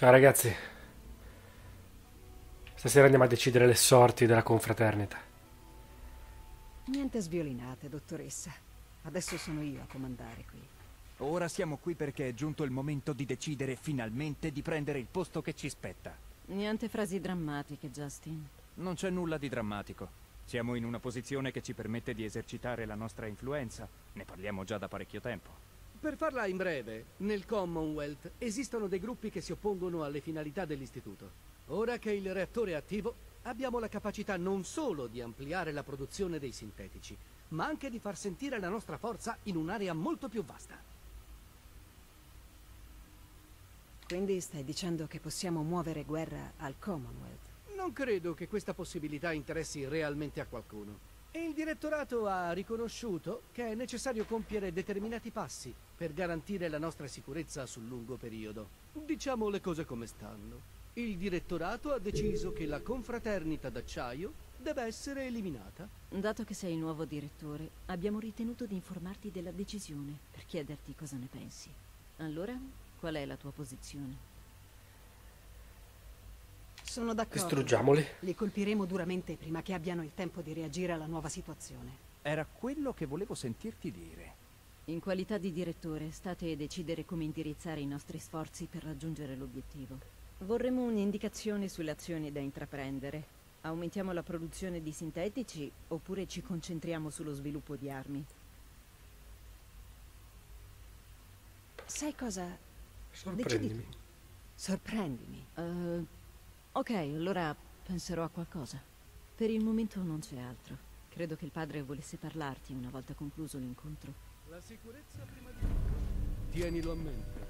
Ciao ragazzi, stasera andiamo a decidere le sorti della confraternita. Niente sviolinate, dottoressa. Adesso sono io a comandare qui. Ora siamo qui perché è giunto il momento di decidere finalmente di prendere il posto che ci spetta. Niente frasi drammatiche, Justin. Non c'è nulla di drammatico. Siamo in una posizione che ci permette di esercitare la nostra influenza. Ne parliamo già da parecchio tempo. Per farla in breve, nel Commonwealth esistono dei gruppi che si oppongono alle finalità dell'istituto. Ora che il reattore è attivo, abbiamo la capacità non solo di ampliare la produzione dei sintetici, ma anche di far sentire la nostra forza in un'area molto più vasta. Quindi stai dicendo che possiamo muovere guerra al Commonwealth? Non credo che questa possibilità interessi realmente a qualcuno. E il direttorato ha riconosciuto che è necessario compiere determinati passi per garantire la nostra sicurezza sul lungo periodo. Diciamo le cose come stanno. Il direttorato ha deciso che la confraternita d'acciaio deve essere eliminata. Dato che sei il nuovo direttore, abbiamo ritenuto di informarti della decisione per chiederti cosa ne pensi. Allora, qual è la tua posizione? Sono d'accordo. Distruggiamoli. Li colpiremo duramente prima che abbiano il tempo di reagire alla nuova situazione. Era quello che volevo sentirti dire. In qualità di direttore, state a decidere come indirizzare i nostri sforzi per raggiungere l'obiettivo. Vorremmo un'indicazione sulle azioni da intraprendere. Aumentiamo la produzione di sintetici oppure ci concentriamo sullo sviluppo di armi? Sai cosa? Sorprendimi. Decidi tu. Sorprendimi. Ok, allora penserò a qualcosa. Per il momento non c'è altro. Credo che il padre volesse parlarti una volta concluso l'incontro. La sicurezza prima di tutto. Tienilo a mente.